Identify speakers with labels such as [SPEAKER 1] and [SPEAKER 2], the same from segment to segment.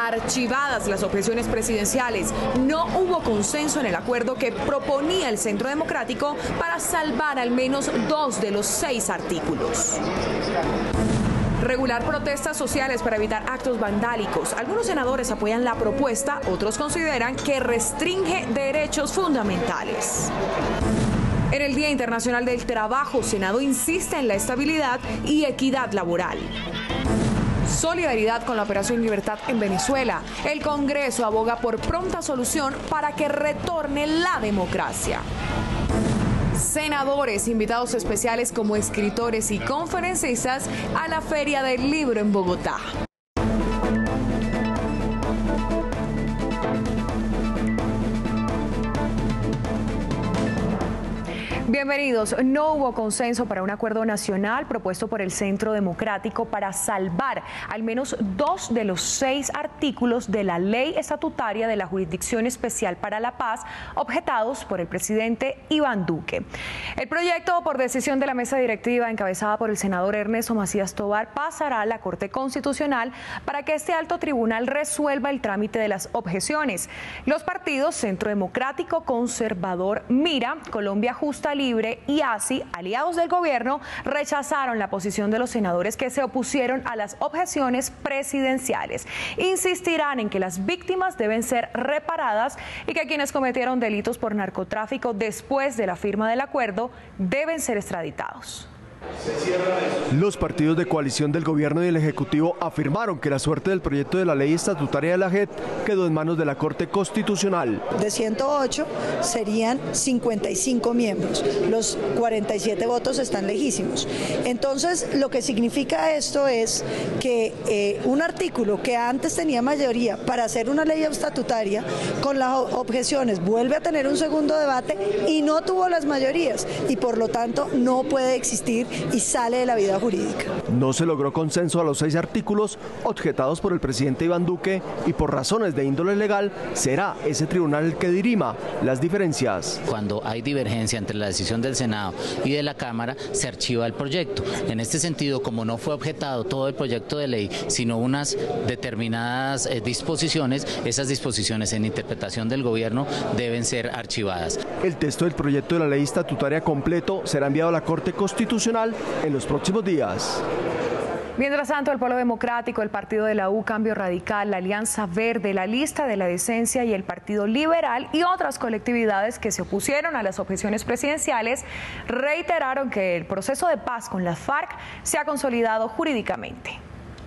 [SPEAKER 1] archivadas las objeciones presidenciales. No hubo consenso en el acuerdo que proponía el Centro Democrático para salvar al menos 2 de los 6 artículos. Regular protestas sociales para evitar actos vandálicos. Algunos senadores apoyan la propuesta, otros consideran que restringe derechos fundamentales. En el Día Internacional del Trabajo, Senado insiste en la estabilidad y equidad laboral. Solidaridad con la Operación Libertad en Venezuela. El Congreso aboga por pronta solución para que retorne la democracia. Senadores, invitados especiales como escritores y conferencistas a la Feria del Libro en Bogotá. Bienvenidos. No hubo consenso para un acuerdo nacional propuesto por el Centro Democrático para salvar al menos 2 de los 6 artículos de la Ley Estatutaria de la Jurisdicción Especial para la Paz, objetados por el presidente Iván Duque. El proyecto, por decisión de la mesa directiva encabezada por el senador Ernesto Macías Tovar, pasará a la Corte Constitucional para que este alto tribunal resuelva el trámite de las objeciones. Los partidos Centro Democrático, Conservador, Mira, Colombia Justa, Libre y ASI, aliados del gobierno, rechazaron la posición de los senadores que se opusieron a las objeciones presidenciales. Insistirán en que las víctimas deben ser reparadas y que quienes cometieron delitos por narcotráfico después de la firma del acuerdo deben ser extraditados.
[SPEAKER 2] Los partidos de coalición del gobierno y del Ejecutivo afirmaron que la suerte del proyecto de la ley estatutaria de la JEP quedó en manos de la Corte Constitucional.
[SPEAKER 3] De 108 serían 55 miembros, los 47 votos están lejísimos. Entonces, lo que significa esto es que un artículo que antes tenía mayoría para hacer una ley estatutaria, con las objeciones vuelve a tener un segundo debate y no tuvo las mayorías y por lo tanto no puede existir y sale de la vida jurídica.
[SPEAKER 2] No se logró consenso a los 6 artículos objetados por el presidente Iván Duque y por razones de índole legal será ese tribunal el que dirima las diferencias.
[SPEAKER 4] Cuando hay divergencia entre la decisión del Senado y de la Cámara, se archiva el proyecto. En este sentido, como no fue objetado todo el proyecto de ley, sino unas determinadas disposiciones, esas disposiciones en interpretación del gobierno deben ser archivadas.
[SPEAKER 2] El texto del proyecto de la ley estatutaria completo será enviado a la Corte Constitucional en los próximos días.
[SPEAKER 1] Mientras tanto, el Polo Democrático, el Partido de la U, Cambio Radical, la Alianza Verde, la Lista de la Decencia y el Partido Liberal y otras colectividades que se opusieron a las objeciones presidenciales reiteraron que el proceso de paz con las FARC se ha consolidado jurídicamente.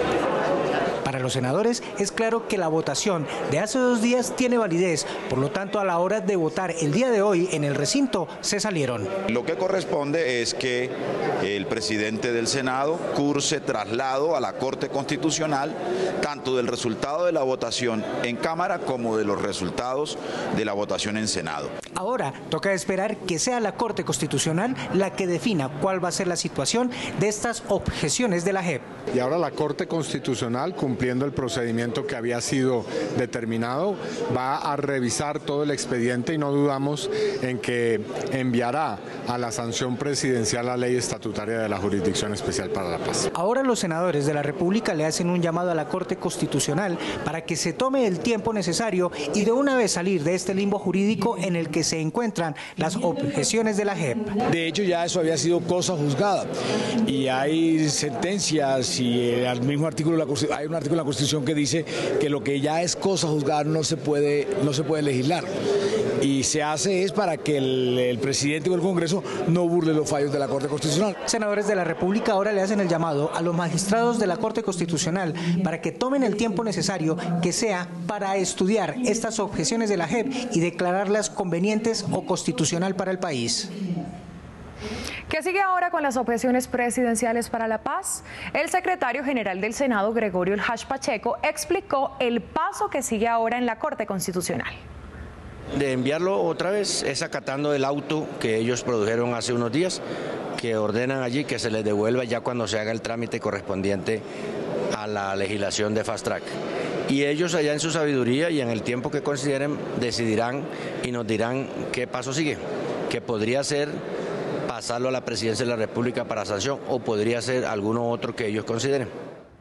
[SPEAKER 5] Para los senadores es claro que la votación de hace 2 días tiene validez, por lo tanto a la hora de votar el día de hoy en el recinto se salieron.
[SPEAKER 6] Lo que corresponde es que el presidente del Senado curse traslado a la Corte Constitucional tanto del resultado de la votación en Cámara como de los resultados de la votación en Senado.
[SPEAKER 5] Ahora toca esperar que sea la Corte Constitucional la que defina cuál va a ser la situación de estas objeciones de la JEP.
[SPEAKER 7] Y ahora la Corte Constitucional, cumpliendo el procedimiento que había sido determinado, va a revisar todo el expediente y no dudamos en que enviará a la sanción presidencial la ley estatutaria de la Jurisdicción Especial para la Paz.
[SPEAKER 5] Ahora los senadores de la República le hacen un llamado a la Corte Constitucional para que se tome el tiempo necesario y de una vez salir de este limbo jurídico en el que se encuentran las objeciones de la JEP.
[SPEAKER 8] De hecho, ya eso había sido cosa juzgada y hay sentencias y al mismo artículo de la Constitución, hay un artículo de la Constitución que dice que lo que ya es cosa juzgada no se puede legislar. Y se hace es para que el presidente o el Congreso no burle los fallos de la Corte Constitucional.
[SPEAKER 5] Senadores de la República ahora le hacen el llamado a los magistrados de la Corte Constitucional para que tomen el tiempo necesario que sea para estudiar estas objeciones de la JEP y declararlas convenientes o constitucional para el país.
[SPEAKER 1] ¿Qué sigue ahora con las objeciones presidenciales para la paz? El secretario general del Senado, Gregorio El Hash Pacheco, explicó el paso que sigue ahora en la Corte Constitucional.
[SPEAKER 9] De enviarlo otra vez es acatando el auto que ellos produjeron hace unos días, que ordenan allí que se les devuelva ya cuando se haga el trámite correspondiente a la legislación de Fast Track. Y ellos allá en su sabiduría y en el tiempo que consideren decidirán y nos dirán qué paso sigue, que podría ser pasarlo a la Presidencia de la República para sanción o podría ser alguno otro que ellos consideren.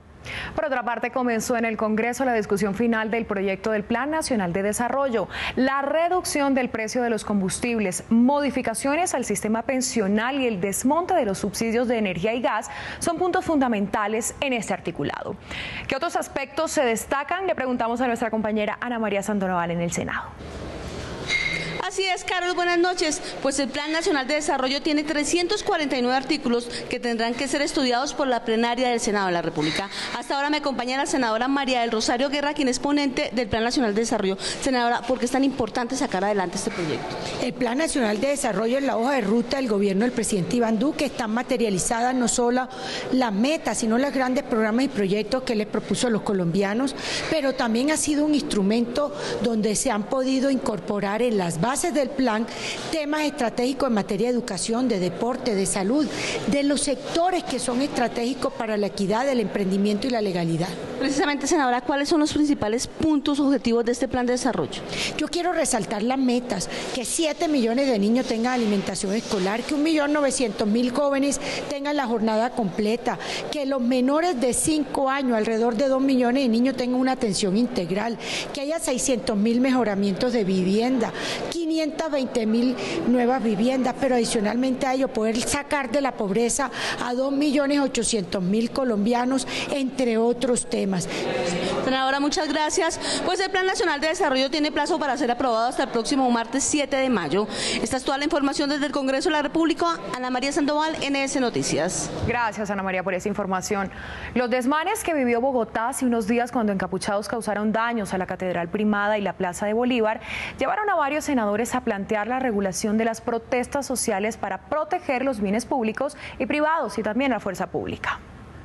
[SPEAKER 1] Por otra parte, comenzó en el Congreso la discusión final del proyecto del Plan Nacional de Desarrollo. La reducción del precio de los combustibles, modificaciones al sistema pensional y el desmonte de los subsidios de energía y gas son puntos fundamentales en este articulado. ¿Qué otros aspectos se destacan? Le preguntamos a nuestra compañera Ana María Sandoval en el Senado.
[SPEAKER 10] Así es, Carlos, buenas noches. Pues el Plan Nacional de Desarrollo tiene 349 artículos que tendrán que ser estudiados por la plenaria del Senado de la República. Hasta ahora me acompaña la senadora María del Rosario Guerra, quien es ponente del Plan Nacional de Desarrollo. Senadora, ¿por qué es tan importante sacar adelante este proyecto?
[SPEAKER 11] El Plan Nacional de Desarrollo es la hoja de ruta del gobierno del presidente Iván Duque. Están materializadas no solo las metas, sino los grandes programas y proyectos que les propuso a los colombianos, pero también ha sido un instrumento donde se han podido incorporar en las bases del plan temas estratégicos en materia de educación, de deporte, de salud, de los sectores que son estratégicos para la equidad, el emprendimiento y la legalidad.
[SPEAKER 10] Precisamente, senadora, ¿cuáles son los principales puntos objetivos de este plan de desarrollo?
[SPEAKER 11] Yo quiero resaltar las metas, que 7 millones de niños tengan alimentación escolar, que 1.900.000 jóvenes tengan la jornada completa, que los menores de 5 años, alrededor de 2 millones de niños tengan una atención integral, que haya 600.000 mejoramientos de vivienda, 520.000 nuevas viviendas, pero adicionalmente a ello poder sacar de la pobreza a 2.800.000 colombianos, entre otros temas.
[SPEAKER 10] Senadora, muchas gracias. Pues el Plan Nacional de Desarrollo tiene plazo para ser aprobado hasta el próximo martes 7 de mayo. Esta es toda la información desde el Congreso de la República. Ana María Sandoval, NS Noticias.
[SPEAKER 1] Gracias, Ana María, por esa información. Los desmanes que vivió Bogotá hace unos días cuando encapuchados causaron daños a la Catedral Primada y la Plaza de Bolívar llevaron a varios senadores a plantear la regulación de las protestas sociales para proteger los bienes públicos y privados y también la fuerza pública.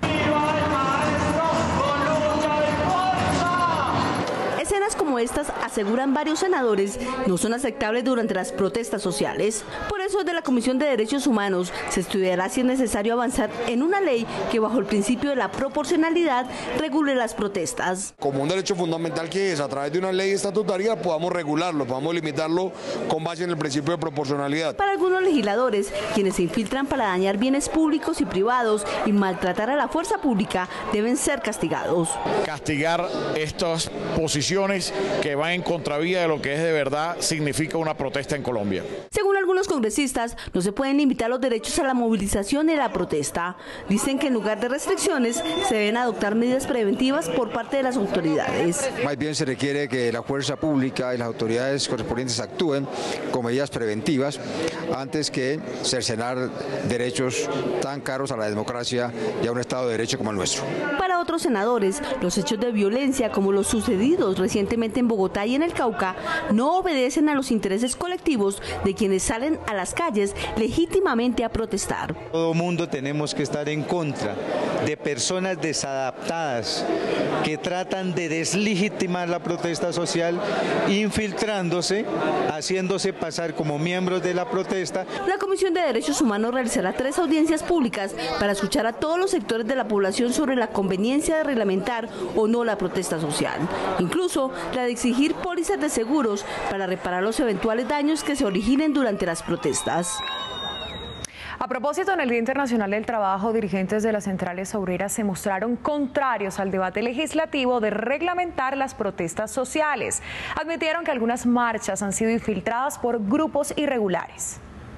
[SPEAKER 10] Escenas como estas, aseguran varios senadores, no son aceptables durante las protestas sociales. Por eso, desde la Comisión de Derechos Humanos se estudiará si es necesario avanzar en una ley que, bajo el principio de la proporcionalidad, regule las protestas.
[SPEAKER 12] Como un derecho fundamental que es, a través de una ley estatutaria, podamos regularlo, podamos limitarlo con base en el principio de proporcionalidad.
[SPEAKER 10] Para algunos legisladores, quienes se infiltran para dañar bienes públicos y privados y maltratar a la fuerza pública, deben ser castigados.
[SPEAKER 13] Castigar estas posiciones que van en contravía de lo que es de verdad significa una protesta en Colombia.
[SPEAKER 10] Según algunos congresistas, no se pueden limitar los derechos a la movilización y la protesta. Dicen que en lugar de restricciones se deben adoptar medidas preventivas por parte de las autoridades.
[SPEAKER 14] Más bien se requiere que la fuerza pública y las autoridades correspondientes actúen con medidas preventivas antes que cercenar derechos tan caros a la democracia y a un Estado de Derecho como el nuestro.
[SPEAKER 10] Para otros senadores, los hechos de violencia como los sucedidos recientemente en Bogotá y en el Cauca no obedecen a los intereses colectivos de quienes salen a las calles legítimamente a protestar.
[SPEAKER 15] Todo mundo tenemos que estar en contra de personas desadaptadas que tratan de deslegitimar la protesta social, infiltrándose, haciéndose pasar como miembros de la protesta.
[SPEAKER 10] La Comisión de Derechos Humanos realizará 3 audiencias públicas para escuchar a todos los sectores de la población sobre la conveniencia de reglamentar o no la protesta social. Incluso la de exigir pólizas de seguros para reparar los eventuales daños que se originen durante las protestas.
[SPEAKER 1] A propósito, en el Día Internacional del Trabajo, dirigentes de las centrales obreras se mostraron contrarios al debate legislativo de reglamentar las protestas sociales. Admitieron que algunas marchas han sido infiltradas por grupos irregulares.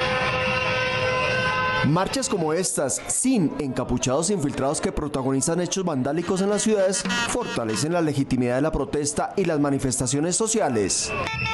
[SPEAKER 2] Marchas como estas, sin encapuchados infiltrados que protagonizan hechos vandálicos en las ciudades, fortalecen la legitimidad de la protesta y las manifestaciones sociales.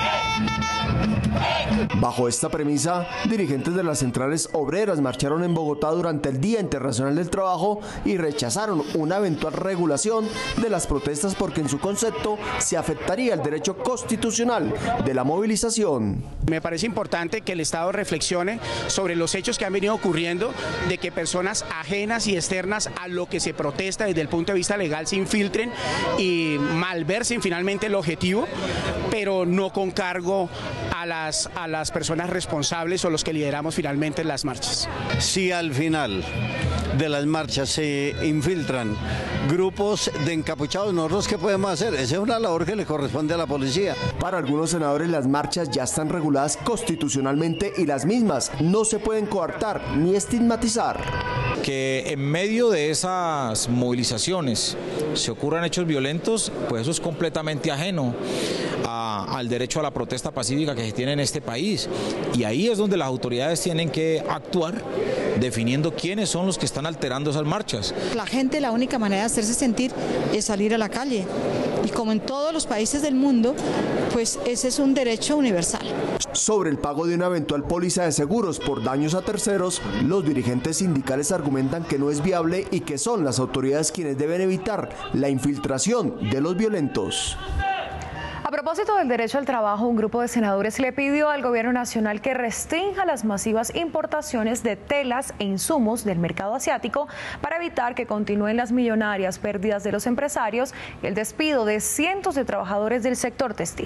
[SPEAKER 2] Bajo esta premisa, dirigentes de las centrales obreras marcharon en Bogotá durante el Día Internacional del Trabajo y rechazaron una eventual regulación de las protestas porque en su concepto se afectaría el derecho constitucional de la movilización.
[SPEAKER 16] Me parece importante que el Estado reflexione sobre los hechos que han venido ocurriendo, de que personas ajenas y externas a lo que se protesta desde el punto de vista legal se infiltren y malversen finalmente el objetivo, pero no con cargo a las personas responsables o los que lideramos finalmente las marchas.
[SPEAKER 17] Si al final de las marchas se infiltran grupos de encapuchados, ¿nosotros qué podemos hacer? Esa es una labor que le corresponde a la policía.
[SPEAKER 2] Para algunos senadores las marchas ya están reguladas constitucionalmente y las mismas no se pueden coartar ni estigmatizar.
[SPEAKER 18] Que en medio de esas movilizaciones se ocurran hechos violentos, pues eso es completamente ajeno al derecho a la protesta pacífica que se tiene en este país. Y ahí es donde las autoridades tienen que actuar, definiendo quiénes son los que están alterando esas marchas.
[SPEAKER 19] La gente, la única manera de hacerse sentir es salir a la calle. Y como en todos los países del mundo, pues ese es un derecho universal.
[SPEAKER 2] Sobre el pago de una eventual póliza de seguros por daños a terceros, los dirigentes sindicales argumentan que no es viable y que son las autoridades quienes deben evitar la infiltración de los violentos.
[SPEAKER 1] A propósito del derecho al trabajo, un grupo de senadores le pidió al gobierno nacional que restrinja las masivas importaciones de telas e insumos del mercado asiático para evitar que continúen las millonarias pérdidas de los empresarios y el despido de cientos de trabajadores del sector textil.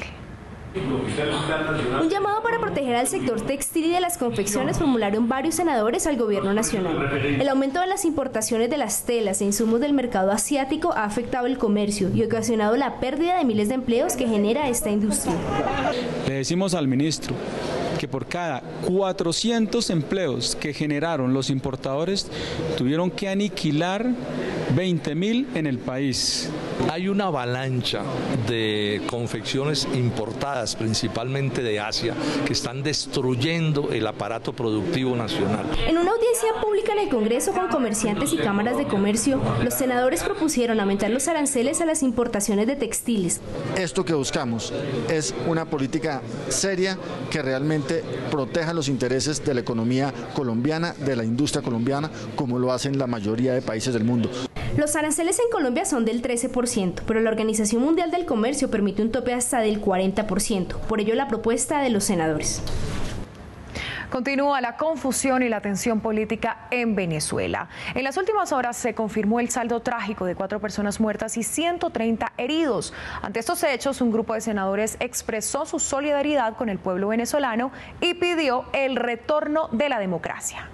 [SPEAKER 20] Un llamado para proteger al sector textil y de las confecciones formularon varios senadores al gobierno nacional. El aumento de las importaciones de las telas e insumos del mercado asiático ha afectado el comercio y ocasionado la pérdida de miles de empleos que genera esta industria.
[SPEAKER 21] Le decimos al ministro que por cada 400 empleos que generaron los importadores tuvieron que aniquilar 20.000 en el país.
[SPEAKER 22] Hay una avalancha de confecciones importadas, principalmente de Asia, que están destruyendo el aparato productivo nacional.
[SPEAKER 20] En una audiencia pública en el Congreso con comerciantes y cámaras de comercio, los senadores propusieron aumentar los aranceles a las importaciones de textiles.
[SPEAKER 23] Esto que buscamos es una política seria que realmente proteja los intereses de la economía colombiana, de la industria colombiana, como lo hacen la mayoría de países del mundo.
[SPEAKER 20] Los aranceles en Colombia son del 13%, pero la Organización Mundial del Comercio permite un tope hasta del 40%. Por ello, la propuesta de los senadores.
[SPEAKER 1] Continúa la confusión y la tensión política en Venezuela. En las últimas horas se confirmó el saldo trágico de 4 personas muertas y 130 heridos. Ante estos hechos, un grupo de senadores expresó su solidaridad con el pueblo venezolano y pidió el retorno de la democracia.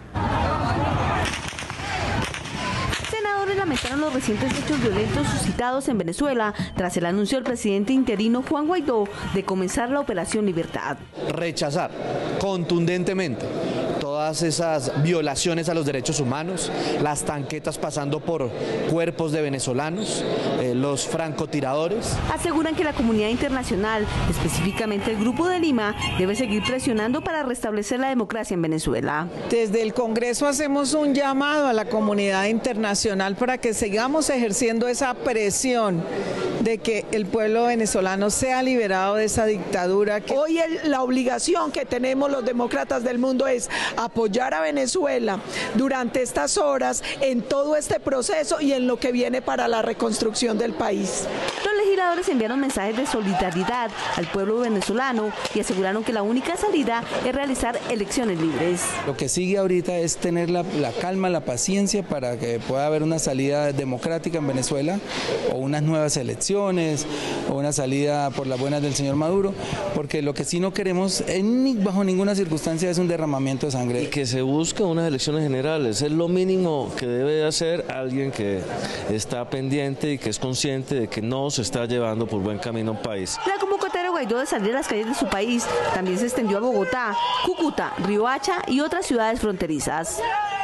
[SPEAKER 10] Senadores lamentaron los recientes hechos violentos suscitados en Venezuela tras el anuncio del presidente interino Juan Guaidó de comenzar la Operación Libertad.
[SPEAKER 24] Rechazar contundentemente todas esas violaciones a los derechos humanos, las tanquetas pasando por cuerpos de venezolanos, los francotiradores.
[SPEAKER 10] Aseguran que la comunidad internacional, específicamente el Grupo de Lima, debe seguir presionando para restablecer la democracia en Venezuela.
[SPEAKER 25] Desde el Congreso hacemos un llamado a la comunidad internacional para que sigamos ejerciendo esa presión de que el pueblo venezolano sea liberado de esa dictadura. Hoy la obligación que tenemos los demócratas del mundo es apoyar a Venezuela durante estas horas en todo este proceso y en lo que viene para la reconstrucción del país.
[SPEAKER 10] Los legisladores enviaron mensajes de solidaridad al pueblo venezolano y aseguraron que la única salida es realizar elecciones libres.
[SPEAKER 26] Lo que sigue ahorita es tener la calma, la paciencia para que pueda haber una salida democrática en Venezuela o unas nuevas elecciones o una salida por las buenas del señor Maduro, porque lo que sí no queremos bajo ninguna circunstancia es un derramamiento de sangre.
[SPEAKER 27] Y que se busque unas elecciones generales, es lo mínimo que debe hacer alguien que está pendiente y que es consciente de que no se está llevando por buen camino un país.
[SPEAKER 10] La convocatoria de Guaidó de salir a las calles de su país también se extendió a Bogotá, Cúcuta, Riohacha y otras ciudades fronterizas.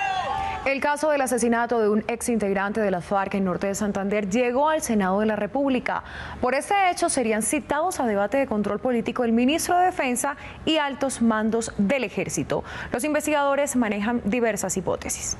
[SPEAKER 1] El caso del asesinato de un ex integrante de las FARC en Norte de Santander llegó al Senado de la República. Por este hecho serían citados a debate de control político el ministro de Defensa y altos mandos del Ejército. Los investigadores manejan diversas hipótesis.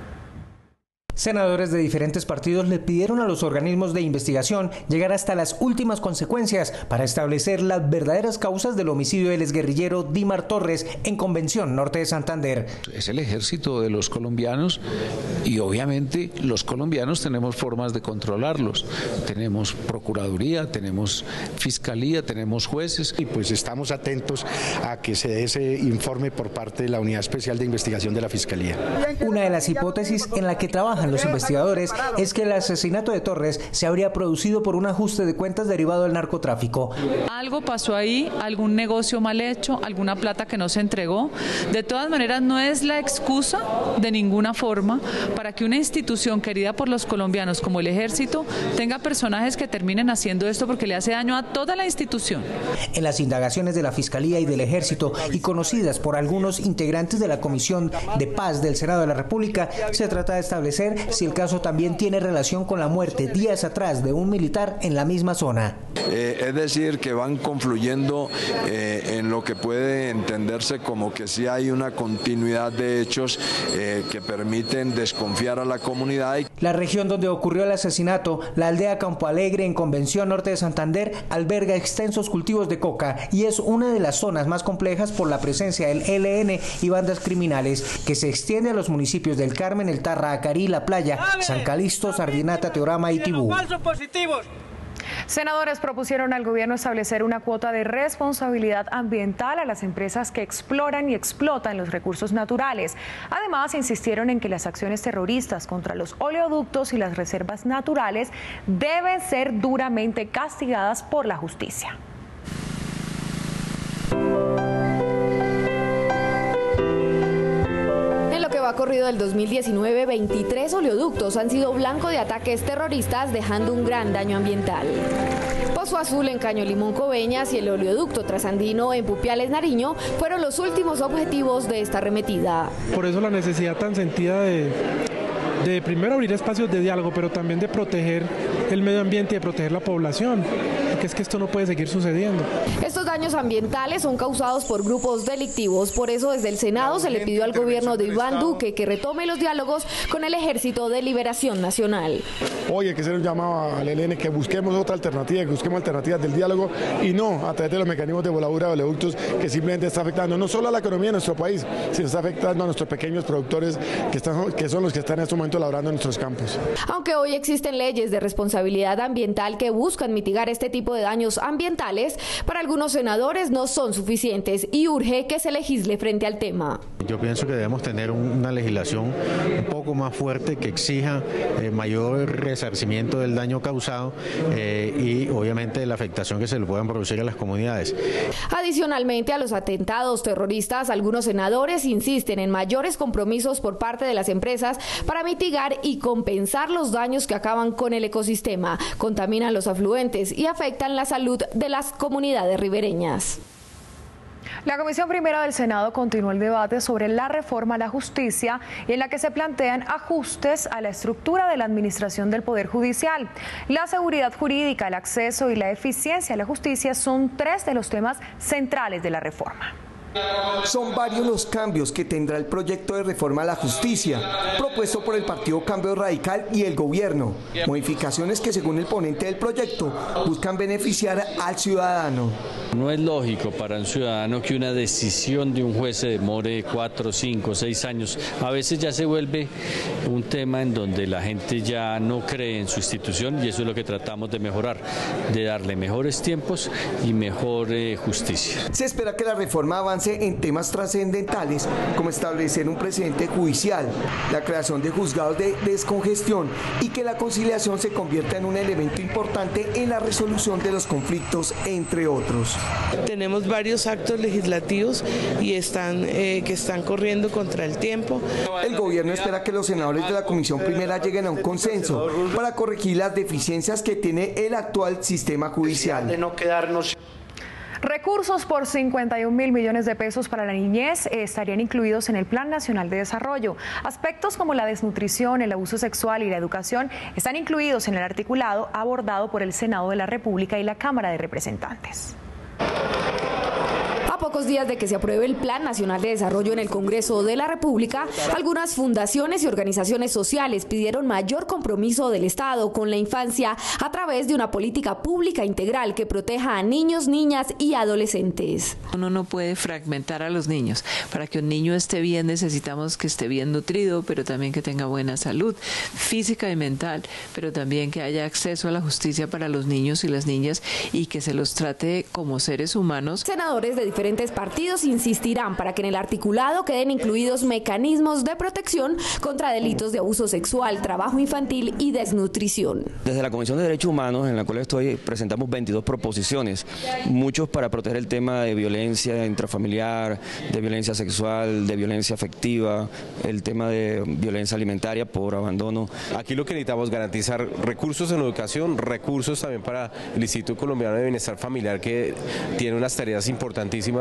[SPEAKER 5] Senadores de diferentes partidos le pidieron a los organismos de investigación llegar hasta las últimas consecuencias para establecer las verdaderas causas del homicidio del exguerrillero Dimar Torres en Convención Norte de Santander.
[SPEAKER 28] Es el ejército de los colombianos y obviamente los colombianos tenemos formas de controlarlos. Tenemos procuraduría, tenemos fiscalía, tenemos jueces.
[SPEAKER 29] Y pues estamos atentos a que se dé ese informe por parte de la Unidad Especial de Investigación de la Fiscalía.
[SPEAKER 5] Una de las hipótesis en la que trabajan los investigadores es que el asesinato de Torres se habría producido por un ajuste de cuentas derivado del narcotráfico.
[SPEAKER 30] Algo pasó ahí, algún negocio mal hecho, alguna plata que no se entregó. De todas maneras, no es la excusa de ninguna forma para que una institución querida por los colombianos como el Ejército tenga personajes que terminen haciendo esto porque le hace daño a toda la institución.
[SPEAKER 5] En las indagaciones de la Fiscalía y del Ejército y conocidas por algunos integrantes de la Comisión de Paz del Senado de la República, se trata de establecer conocer si el caso también tiene relación con la muerte días atrás de un militar en la misma zona.
[SPEAKER 3] Es decir, que van confluyendo en lo que puede entenderse como que sí hay una continuidad de hechos que permiten desconfiar a la comunidad.
[SPEAKER 5] La región donde ocurrió el asesinato, la aldea Campo Alegre en Convención Norte de Santander, alberga extensos cultivos de coca y es una de las zonas más complejas por la presencia del ELN y bandas criminales, que se extiende a los municipios del Carmen, El Tarra, Acarí, La Playa, San Calixto, Sardinata, Teorama y Tibú.
[SPEAKER 1] Senadores propusieron al gobierno establecer una cuota de responsabilidad ambiental a las empresas que exploran y explotan los recursos naturales. Además, insistieron en que las acciones terroristas contra los oleoductos y las reservas naturales deben ser duramente castigadas por la justicia.
[SPEAKER 4] Va corrido del 2019, 23 oleoductos han sido blanco de ataques terroristas, dejando un gran daño ambiental. Pozo Azul en Caño Limón, Coveñas, y el oleoducto trasandino en Pupiales, Nariño fueron los últimos objetivos de esta arremetida.
[SPEAKER 6] Por eso la necesidad tan sentida de primero abrir espacios de diálogo, pero también de proteger el medio ambiente y de proteger la población, porque es que esto no puede seguir sucediendo.
[SPEAKER 4] Estos daños ambientales son causados por grupos delictivos, por eso desde el Senado se le pidió al gobierno de Iván Duque que retome los diálogos con el Ejército de Liberación Nacional.
[SPEAKER 23] Hoy hay que hacer un llamado al ELN que busquemos otra alternativa, que busquemos alternativas del diálogo y no a través de los mecanismos de voladura de oleoductos que simplemente está afectando no solo a la economía de nuestro país, sino está afectando a nuestros pequeños productores que son los que están en este momento labrando en nuestros campos.
[SPEAKER 4] Aunque hoy existen leyes de responsabilidad ambiental que buscan mitigar este tipo de daños ambientales, para algunos senadores no son suficientes y urge que se legisle frente al tema.
[SPEAKER 7] Yo pienso que debemos tener una legislación un poco más fuerte que exija mayor resarcimiento del daño causado y obviamente de la afectación que se le puedan producir a las comunidades.
[SPEAKER 4] Adicionalmente a los atentados terroristas, algunos senadores insisten en mayores compromisos por parte de las empresas para mitigar y compensar los daños que acaban con el ecosistema, contaminan los afluentes y afectan la salud de las comunidades ribereñas.
[SPEAKER 1] La Comisión Primera del Senado continuó el debate sobre la reforma a la justicia y en la que se plantean ajustes a la estructura de la administración del Poder Judicial. La seguridad jurídica, el acceso y la eficiencia a la justicia son tres de los temas centrales de la reforma.
[SPEAKER 8] Son varios los cambios que tendrá el proyecto de reforma a la justicia, propuesto por el Partido Cambio Radical y el gobierno. Modificaciones que, según el ponente del proyecto, buscan beneficiar al ciudadano.
[SPEAKER 27] No es lógico para un ciudadano que una decisión de un juez se demore 4, 5, 6 años. A veces ya se vuelve un tema en donde la gente ya no cree en su institución y eso es lo que tratamos de mejorar, de darle mejores tiempos y mejor justicia.
[SPEAKER 8] Se espera que la reforma avance en temas trascendentales como establecer un precedente judicial, la creación de juzgados de descongestión y que la conciliación se convierta en un elemento importante en la resolución de los conflictos, entre otros.
[SPEAKER 9] Tenemos varios actos legislativos y que están corriendo contra el tiempo.
[SPEAKER 8] El gobierno espera que los senadores de la Comisión Primera lleguen a un consenso para corregir las deficiencias que tiene el actual sistema judicial.
[SPEAKER 9] De no quedarnos.
[SPEAKER 1] Recursos por 51.000 millones de pesos para la niñez estarían incluidos en el Plan Nacional de Desarrollo. Aspectos como la desnutrición, el abuso sexual y la educación están incluidos en el articulado abordado por el Senado de la República y la Cámara de Representantes.
[SPEAKER 4] A pocos días de que se apruebe el Plan Nacional de Desarrollo en el Congreso de la República, algunas fundaciones y organizaciones sociales pidieron mayor compromiso del Estado con la infancia a través de una política pública integral que proteja a niños, niñas y adolescentes.
[SPEAKER 11] Uno no puede fragmentar a los niños. Para que un niño esté bien necesitamos que esté bien nutrido, pero también que tenga buena salud física y mental, pero también que haya acceso a la justicia para los niños y las niñas y que se los trate como seres humanos.
[SPEAKER 4] Senadores de diferentes partidos insistirán para que en el articulado queden incluidos mecanismos de protección contra delitos de abuso sexual, trabajo infantil y desnutrición.
[SPEAKER 12] Desde la Comisión de Derechos Humanos, en la cual estoy, presentamos 22 proposiciones, muchos para proteger el tema de violencia intrafamiliar, de violencia sexual, de violencia afectiva, el tema de violencia alimentaria por abandono.
[SPEAKER 13] Aquí lo que necesitamos es garantizar recursos en educación, recursos también para el Instituto Colombiano de Bienestar Familiar, que tiene unas tareas importantísimas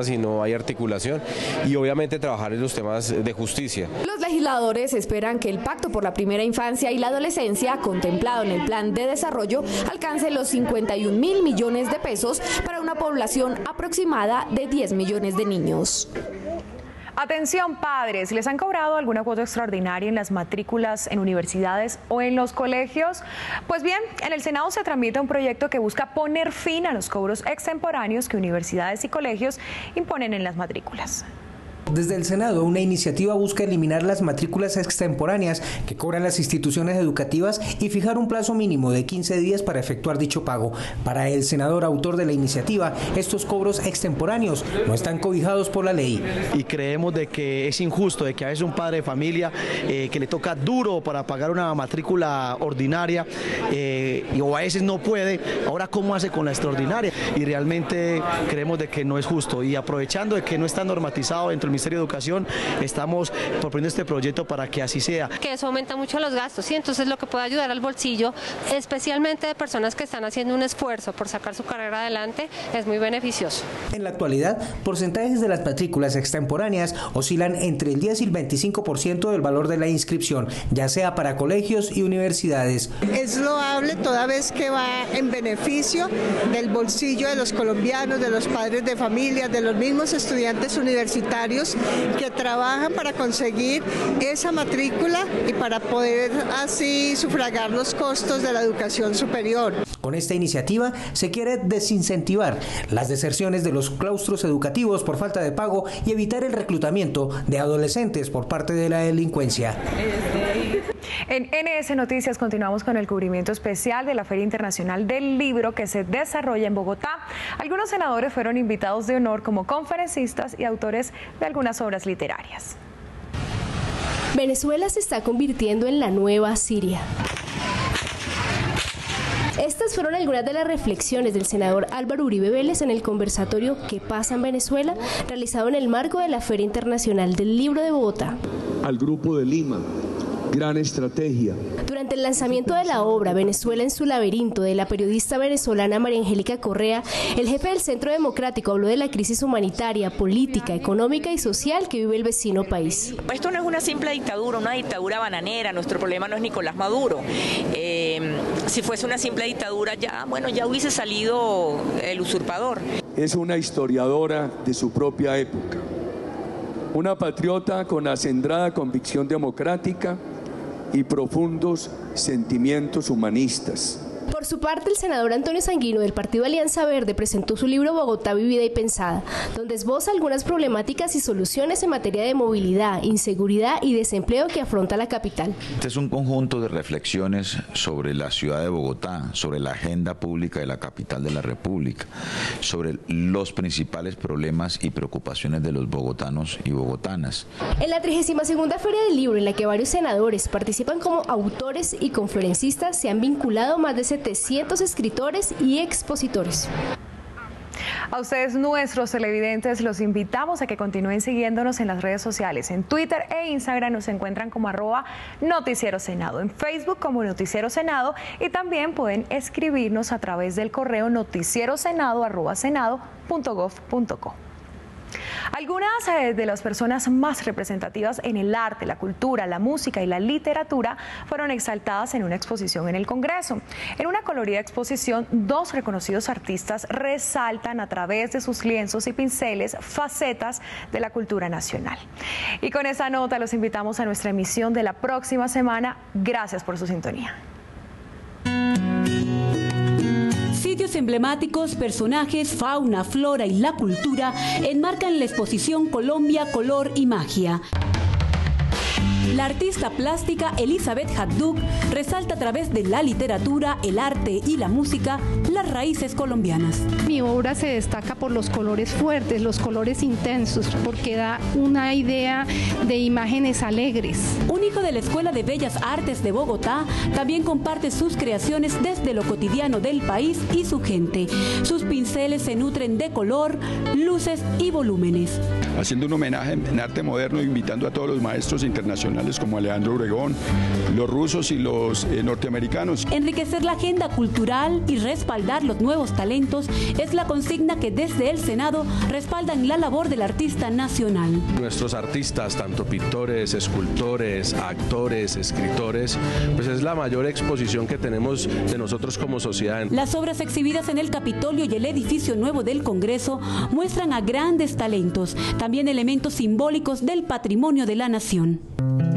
[SPEAKER 13] temas y no hay articulación, y obviamente trabajar en los temas de justicia.
[SPEAKER 4] Los legisladores esperan que el Pacto por la Primera Infancia y la Adolescencia, contemplado en el Plan de Desarrollo, alcance los 51.000 millones de pesos para una población aproximada de 10 millones de niños.
[SPEAKER 1] Atención padres, ¿les han cobrado alguna cuota extraordinaria en las matrículas en universidades o en los colegios? Pues bien, en el Senado se tramita un proyecto que busca poner fin a los cobros extemporáneos que universidades y colegios imponen en las matrículas.
[SPEAKER 5] Desde el Senado, una iniciativa busca eliminar las matrículas extemporáneas que cobran las instituciones educativas y fijar un plazo mínimo de 15 días para efectuar dicho pago. Para el senador autor de la iniciativa, estos cobros extemporáneos no están cobijados por la ley.
[SPEAKER 2] Y creemos de que es injusto, de que a veces un padre de familia que le toca duro para pagar una matrícula ordinaria o a veces no puede, ahora cómo hace con la extraordinaria. Y realmente creemos de que no es justo, y aprovechando de que no está normatizado dentro del Ministerio de Educación, estamos proponiendo este proyecto para que así sea.
[SPEAKER 14] Que eso aumenta mucho los gastos, ¿sí? Entonces lo que puede ayudar al bolsillo, especialmente de personas que están haciendo un esfuerzo por sacar su carrera adelante, es muy beneficioso.
[SPEAKER 5] En la actualidad, porcentajes de las matrículas extemporáneas oscilan entre el 10 y el 25% del valor de la inscripción, ya sea para colegios y universidades.
[SPEAKER 15] Es loable toda vez que va en beneficio del bolsillo de los colombianos, de los padres de familia, de los mismos estudiantes universitarios que trabajan para conseguir esa matrícula y para poder así sufragar los costos de la educación superior.
[SPEAKER 5] Con esta iniciativa se quiere desincentivar las deserciones de los claustros educativos por falta de pago y evitar el reclutamiento de adolescentes por parte de la delincuencia.
[SPEAKER 1] En NS Noticias continuamos con el cubrimiento especial de la Feria Internacional del Libro que se desarrolla en Bogotá. Algunos senadores fueron invitados de honor como conferencistas y autores de algunas obras literarias.
[SPEAKER 16] Venezuela se está convirtiendo en la nueva Siria. Estas fueron algunas de las reflexiones del senador Álvaro Uribe Vélez en el conversatorio ¿Qué pasa en Venezuela?, realizado en el marco de la Feria Internacional del Libro de Bogotá.
[SPEAKER 17] Al Grupo de Lima, gran estrategia.
[SPEAKER 16] Durante el lanzamiento de la obra Venezuela en su laberinto de la periodista venezolana María Angélica Correa, el jefe del Centro Democrático habló de la crisis humanitaria, política, económica y social que vive el vecino país.
[SPEAKER 18] Esto no es una simple dictadura, una dictadura bananera. Nuestro problema no es Nicolás Maduro. Si fuese una simple dictadura ya hubiese salido el usurpador.
[SPEAKER 17] Es una historiadora de su propia época, una patriota con acendrada convicción democrática y profundos sentimientos humanistas.
[SPEAKER 16] Por su parte, el senador Antonio Sanguino del Partido Alianza Verde presentó su libro Bogotá Vivida y Pensada, donde esboza algunas problemáticas y soluciones en materia de movilidad, inseguridad y desempleo que afronta la capital.
[SPEAKER 19] Este es un conjunto de reflexiones sobre la ciudad de Bogotá, sobre la agenda pública de la capital de la República, sobre los principales problemas y preocupaciones de los bogotanos y bogotanas.
[SPEAKER 16] En la 32ª Feria del Libro, en la que varios senadores participan como autores y conferencistas, se han vinculado más de 700 escritores y expositores.
[SPEAKER 1] A ustedes, nuestros televidentes, los invitamos a que continúen siguiéndonos en las redes sociales. En Twitter e Instagram nos encuentran como @Noticiero Senado, en Facebook como Noticiero Senado, y también pueden escribirnos a través del correo noticierosenado@senado.gov.co. Algunas de las personas más representativas en el arte, la cultura, la música y la literatura fueron exaltadas en una exposición en el Congreso. En una colorida exposición, 2 reconocidos artistas resaltan a través de sus lienzos y pinceles facetas de la cultura nacional. Y con esa nota los invitamos a nuestra emisión de la próxima semana. Gracias por su sintonía.
[SPEAKER 20] Sitios emblemáticos, personajes, fauna, flora y la cultura enmarcan la exposición Colombia, Color y Magia. La artista plástica Elizabeth Haddouk resalta a través de la literatura, el arte y la música las raíces colombianas.
[SPEAKER 21] Mi obra se destaca por los colores fuertes, los colores intensos, porque da una idea de imágenes alegres.
[SPEAKER 20] Un hijo de la Escuela de Bellas Artes de Bogotá también comparte sus creaciones desde lo cotidiano del país y su gente. Sus pinceles se nutren de color, luces y volúmenes.
[SPEAKER 22] Haciendo un homenaje en arte moderno, invitando a todos los maestros internacionales
[SPEAKER 17] internacionales como Alejandro Obregón, los rusos y los norteamericanos.
[SPEAKER 20] Enriquecer la agenda cultural y respaldar los nuevos talentos es la consigna que desde el Senado respaldan la labor del artista nacional.
[SPEAKER 3] Nuestros artistas, tanto pintores, escultores, actores, escritores, pues es la mayor exposición que tenemos de nosotros como sociedad.
[SPEAKER 20] Las obras exhibidas en el Capitolio y el edificio nuevo del Congreso muestran a grandes talentos, también elementos simbólicos del patrimonio de la nación.